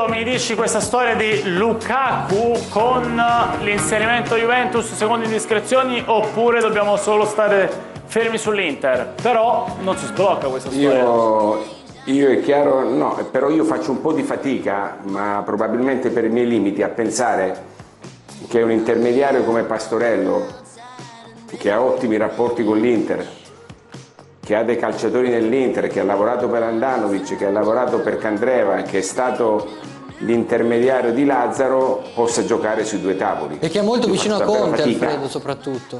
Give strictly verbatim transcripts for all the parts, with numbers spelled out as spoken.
Paolo, mi dici questa storia di Lukaku con l'inserimento Juventus secondo indiscrezioni, oppure dobbiamo solo stare fermi sull'Inter? Però non si sblocca questa storia. Io, io è chiaro, no, però io faccio un po' di fatica, ma probabilmente per i miei limiti, a pensare che un intermediario come Pastorello, che ha ottimi rapporti con l'Inter, che ha dei calciatori nell'Inter, che ha lavorato per Andanovic, che ha lavorato per Candreva, che è stato l'intermediario di Lazzaro, possa giocare sui due tavoli. Perché è molto Io vicino a faccio Conte, fatica. Alfredo, soprattutto.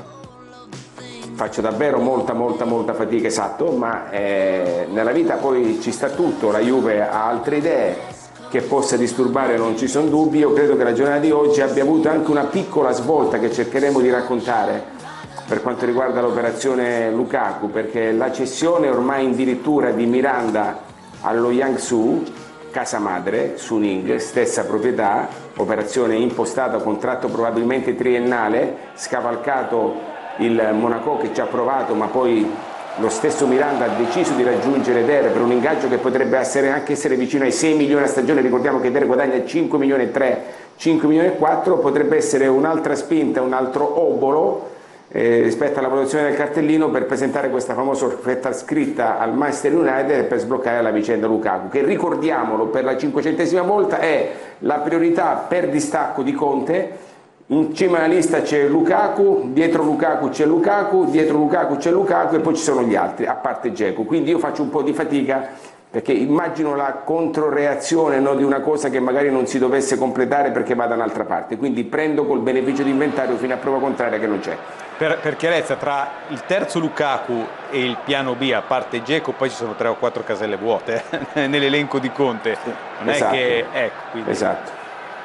Faccio davvero molta, molta, molta fatica, esatto, ma eh, nella vita poi ci sta tutto, la Juve ha altre idee, che possa disturbare non ci sono dubbi. Io credo che la giornata di oggi abbia avuto anche una piccola svolta che cercheremo di raccontare per quanto riguarda l'operazione Lukaku, perché la cessione ormai addirittura di Miranda allo Jiangsu, casa madre, Suning, stessa proprietà, operazione impostata, contratto probabilmente triennale, scavalcato il Monaco che ci ha provato, ma poi lo stesso Miranda ha deciso di raggiungere Dere per un ingaggio che potrebbe essere anche essere vicino ai sei milioni a stagione. Ricordiamo che Dere guadagna cinque milioni e tre, cinque milioni e quattro, potrebbe essere un'altra spinta, un altro obolo Eh, rispetto alla valutazione del cartellino per presentare questa famosa offerta scritta al Manchester United e per sbloccare la vicenda Lukaku, che, ricordiamolo per la cinquecentesima volta, è la priorità per distacco di Conte. In cima alla lista c'è Lukaku, dietro Lukaku c'è Lukaku, dietro Lukaku c'è Lukaku e poi ci sono gli altri, a parte Dzeko. Quindi io faccio un po' di fatica, perché immagino la controreazione, no, di una cosa che magari non si dovesse completare perché va da un'altra parte, quindi prendo col beneficio di inventario fino a prova contraria che non c'è. Per, per chiarezza, tra il terzo Lukaku e il piano B, a parte Dzeko, poi ci sono tre o quattro caselle vuote nell'elenco di Conte. Non esatto. è che... Ecco, quindi... Esatto.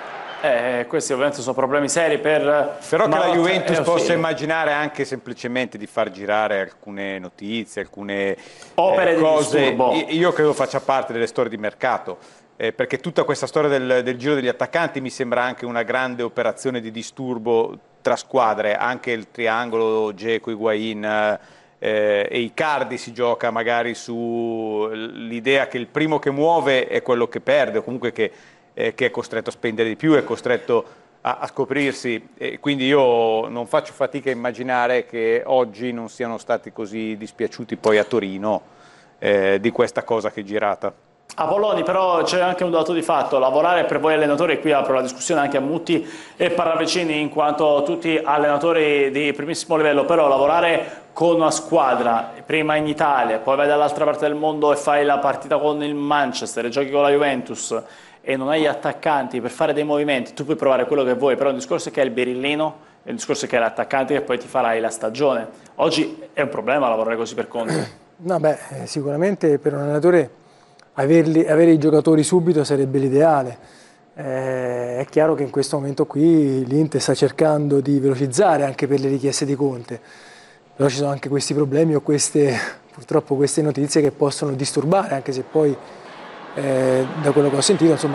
Eh, questi ovviamente sono problemi seri per... Però che la Juventus eh, possa sì. immaginare anche semplicemente di far girare alcune notizie, alcune opere eh, di cose, disturbo. Io credo faccia parte delle storie di mercato, eh, perché tutta questa storia del, del giro degli attaccanti mi sembra anche una grande operazione di disturbo tra squadre, anche il triangolo Dzeko, Higuain eh, e Icardi si gioca magari sull'idea che il primo che muove è quello che perde, o comunque che Eh, che è costretto a spendere di più, è costretto a, a scoprirsi, e quindi io non faccio fatica a immaginare che oggi non siano stati così dispiaciuti poi a Torino eh, di questa cosa che è girata. Apolloni, però c'è anche un dato di fatto: lavorare per voi allenatori, e qui apro la discussione anche a Mutti e Paravecini in quanto tutti allenatori di primissimo livello, però lavorare con una squadra, prima in Italia, poi vai dall'altra parte del mondo e fai la partita con il Manchester e giochi con la Juventus e non hai attaccanti per fare dei movimenti, tu puoi provare quello che vuoi, però un discorso è che è il birillino e un discorso è che è l'attaccante che poi ti farai la stagione. Oggi è un problema lavorare così per Conte. No, beh, sicuramente per un allenatore averli, avere i giocatori subito sarebbe l'ideale. Eh, è chiaro che in questo momento qui l'Inter sta cercando di velocizzare anche per le richieste di Conte, però ci sono anche questi problemi o queste, purtroppo queste notizie che possono disturbare, anche se poi Eh, da quello che ho sentito, insomma,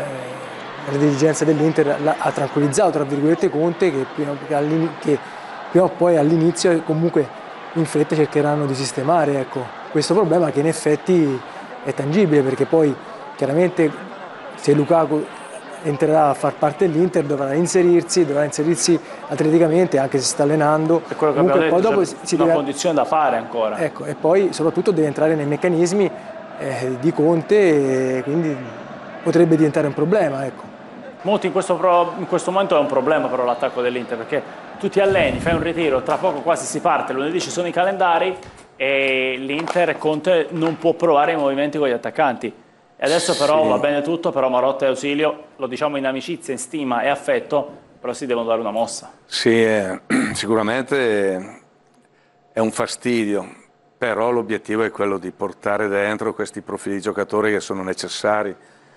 eh, la dirigenza dell'Inter ha tranquillizzato, tra virgolette, Conte, che prima, che prima o poi all'inizio comunque in fretta cercheranno di sistemare, ecco, questo problema che in effetti è tangibile, perché poi chiaramente se Lukaku entrerà a far parte dell'Inter dovrà inserirsi, dovrà inserirsi atleticamente, anche se sta allenando. È quello che comunque, abbiamo detto, poi dopo c'è si una deve... condizione da fare ancora. Ecco, e poi soprattutto deve entrare nei meccanismi Eh, di Conte, e quindi potrebbe diventare un problema, ecco. Molti in questo, pro, in questo momento è un problema però l'attacco dell'Inter, perché tu ti alleni, fai un ritiro, tra poco quasi si parte, lunedì ci sono i calendari e l'Inter e Conte non può provare i movimenti con gli attaccanti. E adesso però sì. Va bene tutto, però Marotta e Ausilio, lo diciamo in amicizia, in stima e affetto, però si devono dare una mossa. Sì, eh, sicuramente è un fastidio. Però l'obiettivo è quello di portare dentro questi profili di giocatori che sono necessari.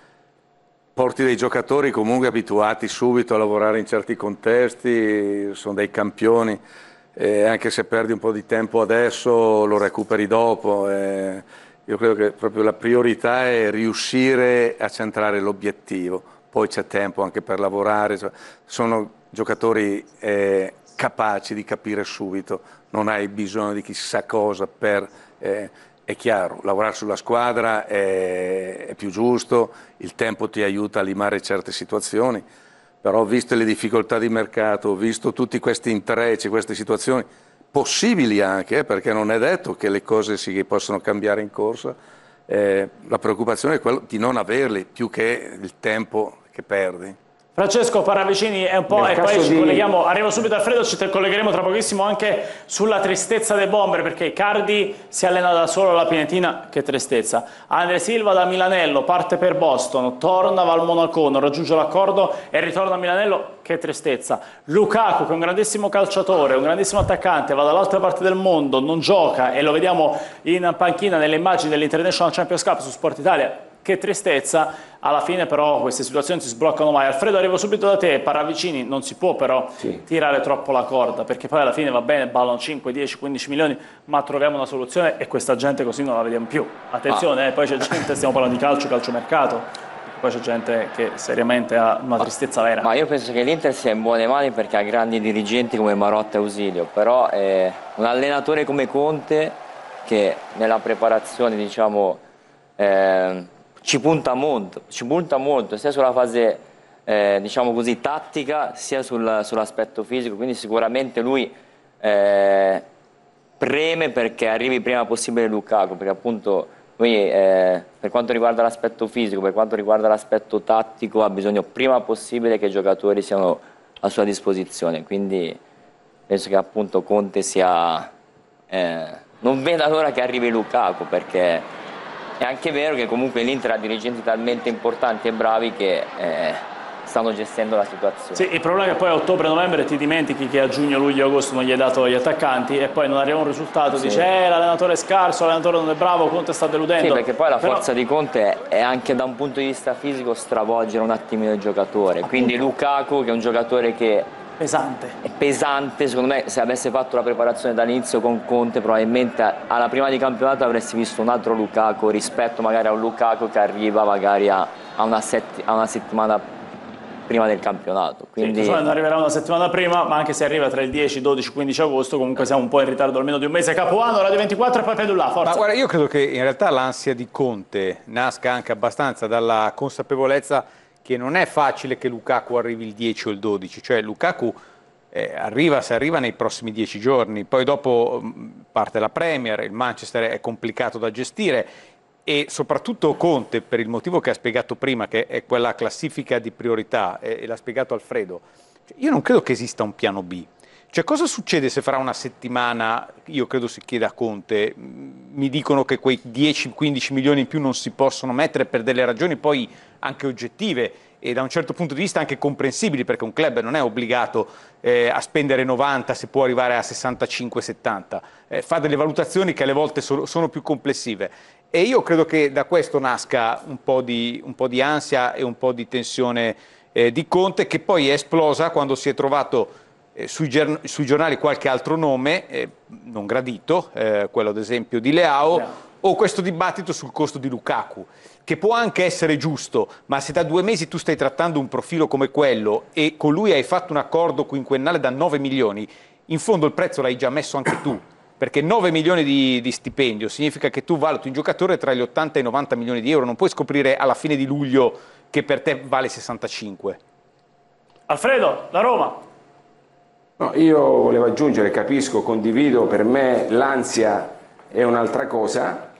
Porti dei giocatori comunque abituati subito a lavorare in certi contesti, sono dei campioni, e anche se perdi un po' di tempo adesso lo recuperi dopo. E io credo che proprio la priorità è riuscire a centrare l'obiettivo, poi c'è tempo anche per lavorare, sono giocatori eh, capaci di capire subito, non hai bisogno di chissà cosa per eh, è chiaro, lavorare sulla squadra è, è più giusto, il tempo ti aiuta a limare certe situazioni, però viste le difficoltà di mercato, visto tutti questi intrecci, queste situazioni, possibili anche, eh, perché non è detto che le cose si possono cambiare in corsa, eh, la preoccupazione è quella di non averli più che il tempo che perdi. Francesco Paravicini è un po' Nel e poi caso ci di- colleghiamo, arriva subito Alfredo, ci collegheremo tra pochissimo anche sulla tristezza dei bomber, perché Icardi si allena da solo alla Pinetina, che tristezza. Andre Silva da Milanello, parte per Boston, torna, va al Monaco, non raggiunge l'accordo e ritorna a Milanello, che tristezza. Lukaku, che è un grandissimo calciatore, un grandissimo attaccante, va dall'altra parte del mondo, non gioca e lo vediamo in panchina nelle immagini dell'International Champions Cup su Sport Italia. Che tristezza, alla fine però queste situazioni non si sbloccano mai. Alfredo, arrivo subito da te. Paravicini non si può però Sì. tirare troppo la corda, perché poi alla fine va bene, ballano cinque, dieci, quindici milioni, ma troviamo una soluzione e questa gente così non la vediamo più. Attenzione, eh, poi c'è gente, stiamo parlando di calcio, calciomercato, poi c'è gente che seriamente ha una tristezza vera. Ma io penso che l'Inter sia in buone mani perché ha grandi dirigenti come Marotta e Ausilio, però eh, un allenatore come Conte che nella preparazione, diciamo, eh, ci punta molto, ci punta molto sia sulla fase eh, diciamo così tattica sia sul, sull'aspetto fisico, quindi sicuramente lui eh, preme perché arrivi il prima possibile Lukaku, perché appunto lui eh, per quanto riguarda l'aspetto fisico, per quanto riguarda l'aspetto tattico ha bisogno prima possibile che i giocatori siano a sua disposizione, quindi penso che appunto Conte sia eh, non veda l'ora che arrivi Lukaku, perché è anche vero che comunque l'Inter ha dirigenti talmente importanti e bravi che eh, stanno gestendo la situazione. Sì, il problema è che poi a ottobre-novembre ti dimentichi che a giugno, luglio, agosto non gli hai dato gli attaccanti e poi non arriva un risultato, Sì. dice eh, l'allenatore è scarso, l'allenatore non è bravo, Conte sta deludendo. Sì, perché poi la Però... forza di Conte è anche da un punto di vista fisico stravolgere un attimino il giocatore, quindi Lukaku che è un giocatore che pesante. è pesante, secondo me se avesse fatto la preparazione dall'inizio con Conte probabilmente alla prima di campionato avresti visto un altro Lukaku rispetto magari a un Lukaku che arriva magari a, a, una, setti, a una settimana prima del campionato. Quindi... Sì, non arriverà una settimana prima, ma anche se arriva tra il dieci, dodici, quindici agosto comunque siamo un po' in ritardo almeno di un mese. Capuano, Radio ventiquattro e poi Pedulla, forza. Ma guarda, io credo che in realtà l'ansia di Conte nasca anche abbastanza dalla consapevolezza che non è facile che Lukaku arrivi il dieci o il dodici, cioè Lukaku eh, arriva se arriva nei prossimi dieci giorni, poi dopo mh, parte la Premier, il Manchester è complicato da gestire e soprattutto Conte, per il motivo che ha spiegato prima, che è quella classifica di priorità, e, e l'ha spiegato Alfredo, cioè, io non credo che esista un piano B. Cioè, cosa succede se fra una settimana, io credo si chieda a Conte, mi dicono che quei dieci quindici milioni in più non si possono mettere per delle ragioni poi anche oggettive e da un certo punto di vista anche comprensibili, perché un club non è obbligato eh, a spendere novanta se può arrivare a sessantacinque settanta, eh, fa delle valutazioni che alle volte so, sono più complessive. E io credo che da questo nasca un po' di, un po' di ansia e un po' di tensione eh, di Conte, che poi è esplosa quando si è trovato Eh, sui, sui giornali qualche altro nome eh, non gradito, eh, quello ad esempio di Leao, yeah. o questo dibattito sul costo di Lukaku, che può anche essere giusto, ma se da due mesi tu stai trattando un profilo come quello e con lui hai fatto un accordo quinquennale da nove milioni, in fondo il prezzo l'hai già messo anche tu, perché nove milioni di, di stipendio significa che tu valuti un giocatore tra gli ottanta e i novanta milioni di euro, non puoi scoprire alla fine di luglio che per te vale sessantacinque. Alfredo, da Roma. No, io volevo aggiungere, capisco, condivido, per me l'ansia è un'altra cosa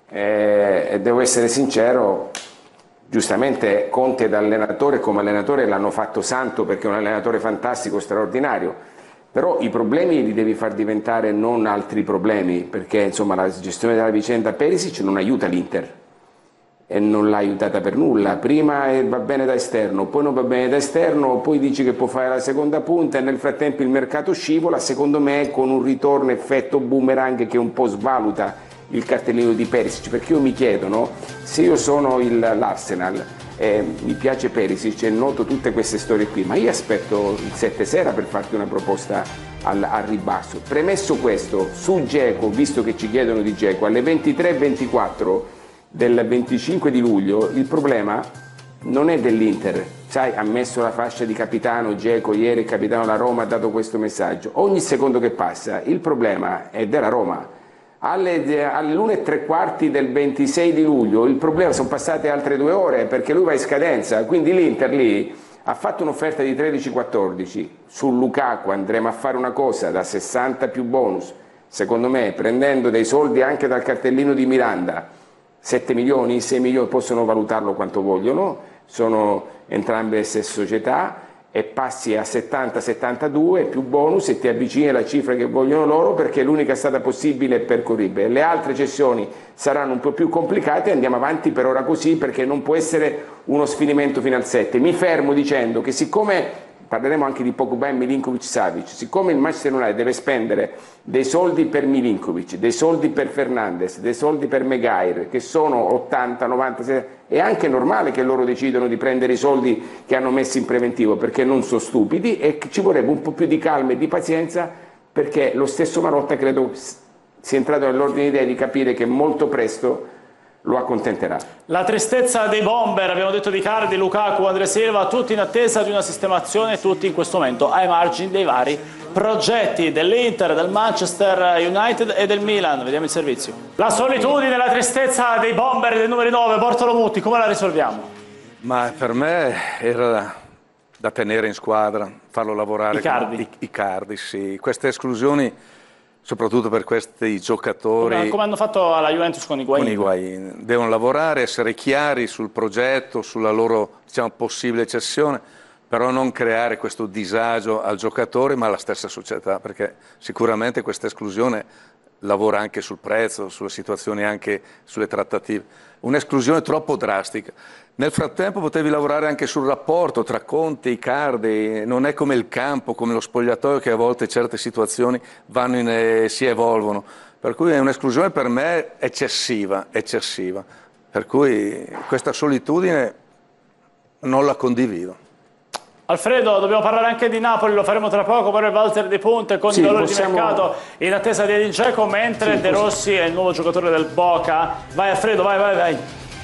eh, e devo essere sincero, giustamente Conte da allenatore come allenatore l'hanno fatto santo perché è un allenatore fantastico, straordinario, però i problemi li devi far diventare non altri problemi, perché insomma la gestione della vicenda Perisic non aiuta l'Inter e non l'ha aiutata per nulla, prima va bene da esterno, poi non va bene da esterno, poi dici che può fare la seconda punta e nel frattempo il mercato scivola, secondo me con un ritorno effetto boomerang che un po' svaluta il cartellino di Perisic, perché io mi chiedo, no? Se io sono l'Arsenal e mi piace Perisic e noto tutte queste storie qui, ma io aspetto il sette sera per farti una proposta al, al ribasso. Premesso questo, su Dzeko, visto che ci chiedono di Dzeko, alle ventitré e ventiquattro del venticinque di luglio, il problema non è dell'Inter, sai, ha messo la fascia di capitano Dzeko ieri, il capitano della Roma ha dato questo messaggio, ogni secondo che passa il problema è della Roma, alle, alle l'una e tre quarti del ventisei di luglio, il problema sono passate altre due ore perché lui va in scadenza, quindi l'Inter lì ha fatto un'offerta di tredici quattordici, su Lukaku andremo a fare una cosa da sessanta più bonus, secondo me prendendo dei soldi anche dal cartellino di Miranda, sette milioni, sei milioni, possono valutarlo quanto vogliono, sono entrambe le stesse società, e passi a settanta settantadue più bonus e ti avvicini alla cifra che vogliono loro, perché è l'unica strada possibile e percorribile. Le altre cessioni saranno un po' più complicate, andiamo avanti per ora così, perché non può essere uno sfinimento fino al sette. Mi fermo dicendo che siccome, parleremo anche di Pogba e Milinkovic-Savic, siccome il Manchester United deve spendere dei soldi per Milinkovic, dei soldi per Fernandes, dei soldi per Maguire, che sono ottanta novanta, è anche normale che loro decidano di prendere i soldi che hanno messo in preventivo, perché non sono stupidi, e ci vorrebbe un po' più di calma e di pazienza, perché lo stesso Marotta credo sia entrato nell'ordine di idee di capire che molto presto lo accontenterà. La tristezza dei bomber, abbiamo detto di Icardi, Lukaku, André Silva, tutti in attesa di una sistemazione, tutti in questo momento ai margini dei vari progetti dell'Inter, del Manchester United e del Milan. Vediamo il servizio. La solitudine, la tristezza dei bomber del numero nove, Bortolo Mutti, come la risolviamo? Ma per me era da, da tenere in squadra, farlo lavorare. Icardi. Con Icardi, sì. Queste esclusioni, soprattutto per questi giocatori, come, come hanno fatto alla Juventus con Higuain. con Higuain, devono lavorare, essere chiari sul progetto, sulla loro, diciamo, possibile cessione, però non creare questo disagio al giocatore ma alla stessa società, perché sicuramente questa esclusione lavora anche sul prezzo, sulle situazioni, anche sulle trattative. Un'esclusione troppo drastica. Nel frattempo potevi lavorare anche sul rapporto tra Conte e Icardi, non è come il campo, come lo spogliatoio, che a volte certe situazioni vanno in, eh, si evolvono. Per cui è un'esclusione per me eccessiva, eccessiva. Per cui questa solitudine non la condivido. Alfredo, dobbiamo parlare anche di Napoli, lo faremo tra poco, però il Walter di Punte con sì, i valori possiamo... di mercato in attesa di Edin Dzeko, mentre sì, De Rossi è il nuovo giocatore del Boca. Vai Alfredo, vai, vai, vai.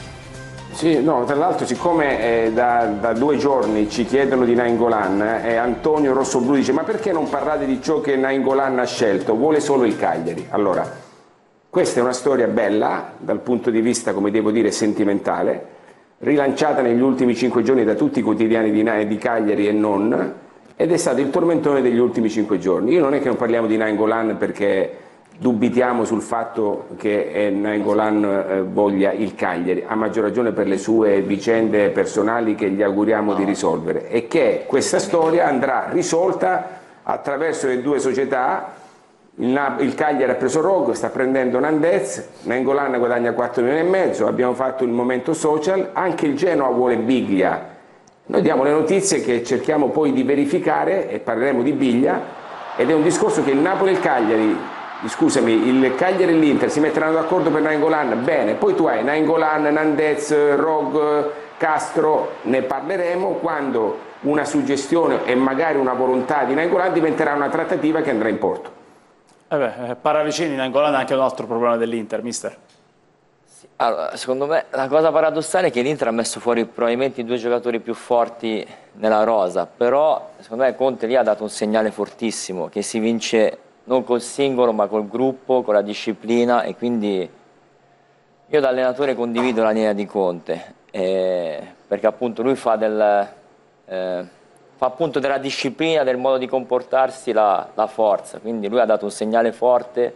Sì, no, tra l'altro siccome eh, da, da due giorni ci chiedono di Nainggolan, eh, Antonio Rossoblu dice ma perché non parlate di ciò che Nainggolan ha scelto? Vuole solo il Cagliari. Allora, questa è una storia bella dal punto di vista, come devo dire, sentimentale, rilanciata negli ultimi cinque giorni da tutti i quotidiani di, di Cagliari e non, ed è stato il tormentone degli ultimi cinque giorni. Io non è che non parliamo di Nainggolan perché dubitiamo sul fatto che Nainggolan eh, voglia il Cagliari, a maggior ragione per le sue vicende personali che gli auguriamo di risolvere, e che questa storia andrà risolta attraverso le due società. Il, il Cagliari ha preso Rog, sta prendendo Nandez, Nainggolan guadagna quattro milioni e mezzo, abbiamo fatto il momento social, anche il Genoa vuole Biglia. Noi diamo le notizie che cerchiamo poi di verificare e parleremo di Biglia, ed è un discorso che il Napoli e il Cagliari, scusami, il Cagliari e l'Inter si metteranno d'accordo per Nainggolan, bene, poi tu hai Nainggolan, Nandez, Rog, Castro, ne parleremo quando una suggestione e magari una volontà di Nainggolan diventerà una trattativa che andrà in porto. Eh beh, Paravicini, Nainggolan è anche un altro problema dell'Inter, mister. Sì, allora, secondo me la cosa paradossale è che l'Inter ha messo fuori probabilmente i due giocatori più forti nella rosa, però secondo me Conte lì ha dato un segnale fortissimo, che si vince non col singolo ma col gruppo, con la disciplina, e quindi io da allenatore condivido la linea di Conte, eh, perché appunto lui fa del... Eh, fa appunto della disciplina, del modo di comportarsi la, la forza, quindi lui ha dato un segnale forte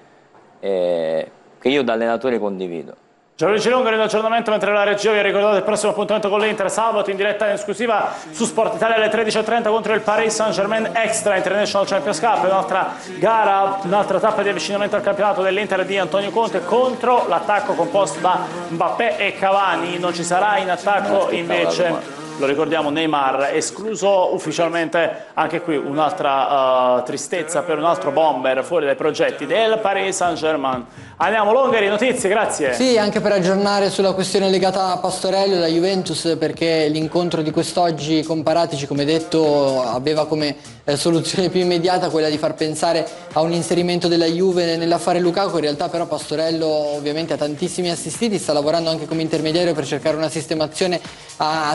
eh, che io da allenatore condivido. Gianluigi Longo in aggiornamento, mentre la regia vi ha ricordato il prossimo appuntamento con l'Inter sabato in diretta in esclusiva su Sport Italia alle tredici e trenta contro il Paris Saint-Germain Extra International Champions Cup, un'altra gara, un'altra tappa di avvicinamento al campionato dell'Inter di Antonio Conte contro l'attacco composto da Mbappé e Cavani. Non ci sarà in attacco invece, lo ricordiamo, Neymar, escluso ufficialmente. Anche qui un'altra uh, tristezza per un altro bomber fuori dai progetti del Paris Saint-Germain. Andiamo Longheri, notizie, grazie. Sì, anche per aggiornare sulla questione legata a Pastorello e alla Juventus, perché l'incontro di quest'oggi con Paratici, come detto, aveva come eh, soluzione più immediata quella di far pensare a un inserimento della Juve nell'affare Lukaku. In realtà però Pastorello ovviamente ha tantissimi assistiti, sta lavorando anche come intermediario per cercare una sistemazione a, a Sami Khedira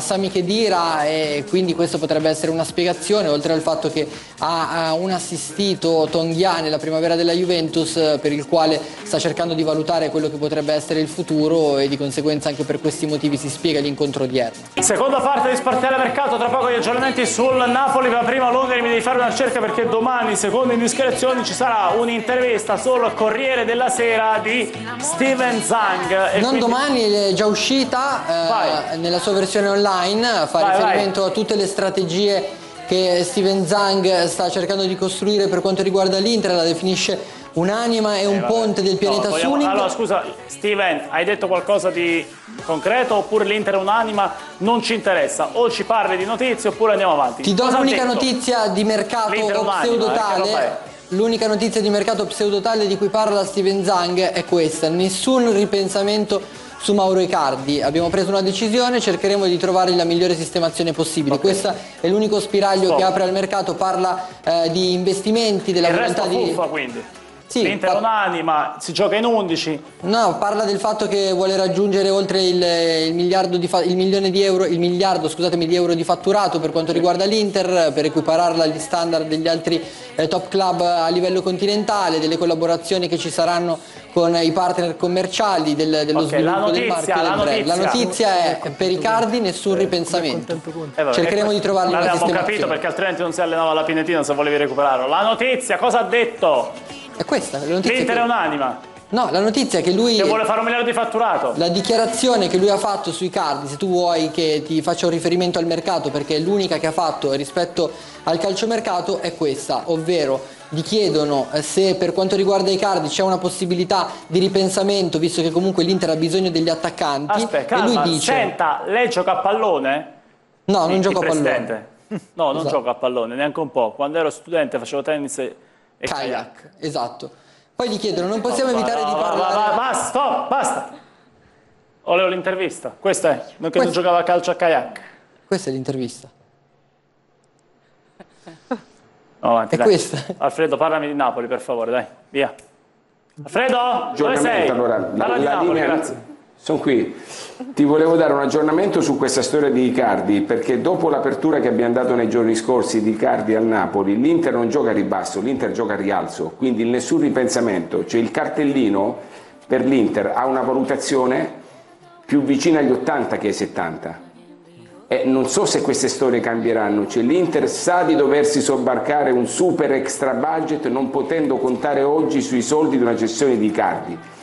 Khedira, e quindi questo potrebbe essere una spiegazione, oltre al fatto che ha, ha un assistito Tonghia nella primavera della Juventus, per il quale sta cercando di valutare quello che potrebbe essere il futuro, e di conseguenza anche per questi motivi si spiega l'incontro odierno. Seconda parte di Spartiale Mercato, tra poco gli aggiornamenti sul Napoli, ma prima Longari mi devi fare una ricerca perché domani, secondo indiscrezioni, ci sarà un'intervista sul Corriere della Sera di Steven Zhang. E non quindi... domani, è già uscita eh, nella sua versione online, fa vai, riferimento vai. a tutte le strategie che Steven Zhang sta cercando di costruire per quanto riguarda l'Inter, la definisce un'anima e un eh, ponte del pianeta no, vogliamo... Suning. Allora scusa Steven, hai detto qualcosa di concreto oppure l'Inter è un'anima? Non ci interessa, o ci parli di notizie oppure andiamo avanti. Ti do l'unica notizia di mercato o pseudotale. Eh, L'unica notizia di mercato pseudotale di cui parla Steven Zhang è questa: nessun ripensamento su Mauro Icardi, abbiamo preso una decisione, cercheremo di trovare la migliore sistemazione possibile. Okay. Questo è l'unico spiraglio Stop. che apre al mercato, parla eh, di investimenti, della il volontà resto di... fuffa, quindi. Sì, l'Inter è un'anima, si gioca in undici. No, parla del fatto che vuole raggiungere oltre il, il miliardo di il milione di euro, il miliardo, scusatemi, di euro di fatturato per quanto riguarda l'Inter, per equipararla agli standard degli altri eh, top club a livello continentale, delle collaborazioni che ci saranno con i partner commerciali, del, dello okay, sviluppo notizia, del marchio del la brand. La notizia è per Icardi nessun ripensamento. Eh, vabbè, cercheremo di trovargli una sistemazione. L'abbiamo capito, perché altrimenti non si allenava alla Pinetina se volevi recuperarlo. La notizia, cosa ha detto? È questa, la notizia. L'Inter che... è un'anima. No, la notizia è che lui... Che vuole fare un miliardo di fatturato. La dichiarazione che lui ha fatto sui Icardi, se tu vuoi che ti faccia un riferimento al mercato, perché è l'unica che ha fatto rispetto al calciomercato, è questa, ovvero gli chiedono se per quanto riguarda Icardi c'è una possibilità di ripensamento, visto che comunque l'Inter ha bisogno degli attaccanti. Aspetta, calma, e lui dice... Senta, lei gioca a pallone? No, non il, gioco il a pallone. No, non esatto. gioco a pallone, neanche un po'. Quando ero studente facevo tennis e... E kayak, kayak, esatto. Poi gli chiedono, non possiamo no, evitare no, di va, parlare... Va, va, basta, stop, basta. Volevo l'intervista. Questa è, non che non giocava a calcio a kayak. Questa è l'intervista. No, avanti, è dai. questa. Alfredo, parlami di Napoli, per favore, dai, via. Alfredo, dove sei? Allora, Parla la, di la Napoli, linea... grazie. Sono qui. Ti volevo dare un aggiornamento su questa storia di Icardi, perché dopo l'apertura che abbiamo dato nei giorni scorsi di Icardi al Napoli, l'Inter non gioca a ribasso, l'Inter gioca a rialzo, quindi nessun ripensamento, cioè il cartellino per l'Inter ha una valutazione più vicina agli ottanta che ai settanta. E non so se queste storie cambieranno, cioè l'Inter sa di doversi sobbarcare un super extra budget non potendo contare oggi sui soldi di una cessione di Icardi.